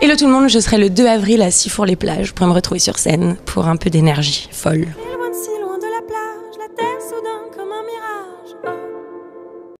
Hello tout le monde, je serai le 2 avril à Sifour-les-Plages. Vous pourrez me retrouver sur scène pour un peu d'énergie folle. Si loin de la plage, la terre soudain comme un mirage. Oh.